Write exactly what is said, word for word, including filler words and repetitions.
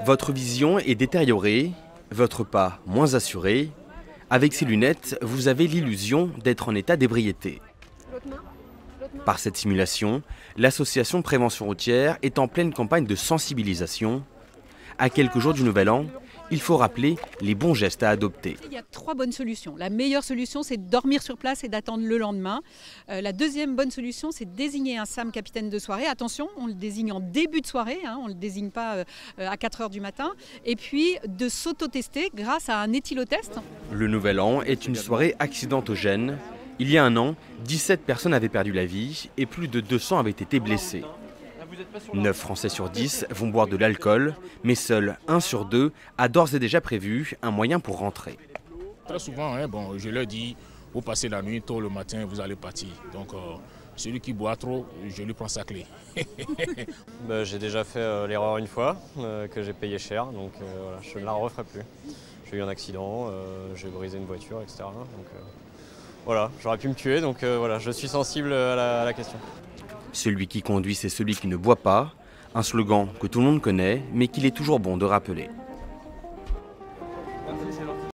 Votre vision est détériorée, votre pas moins assuré. Avec ces lunettes, vous avez l'illusion d'être en état d'ébriété. Par cette simulation, l'association Prévention routière est en pleine campagne de sensibilisation. À quelques jours du Nouvel An, il faut rappeler les bons gestes à adopter. Il y a trois bonnes solutions. La meilleure solution, c'est de dormir sur place et d'attendre le lendemain. Euh, la deuxième bonne solution, c'est de désigner un S A M capitaine de soirée. Attention, on le désigne en début de soirée, hein, on ne le désigne pas euh, à quatre heures du matin. Et puis de s'auto-tester grâce à un éthylotest. Le Nouvel An est une soirée accidentogène. Il y a un an, dix-sept personnes avaient perdu la vie et plus de deux cents avaient été blessés. neuf Français sur dix vont boire de l'alcool, mais seul un sur deux a d'ores et déjà prévu un moyen pour rentrer. Très souvent, hein, bon, je leur dis, vous passez la nuit, tôt le matin, vous allez partir. Donc, euh, celui qui boit trop, je lui prends sa clé. bah, j'ai déjà fait euh, l'erreur une fois, euh, que j'ai payé cher, donc euh, voilà, je ne la referai plus. J'ai eu un accident, euh, j'ai brisé une voiture, et cetera. Donc, euh, voilà, j'aurais pu me tuer, donc euh, voilà, je suis sensible à la, à la question. Celui qui conduit, c'est celui qui ne boit pas. Un slogan que tout le monde connaît, mais qu'il est toujours bon de rappeler.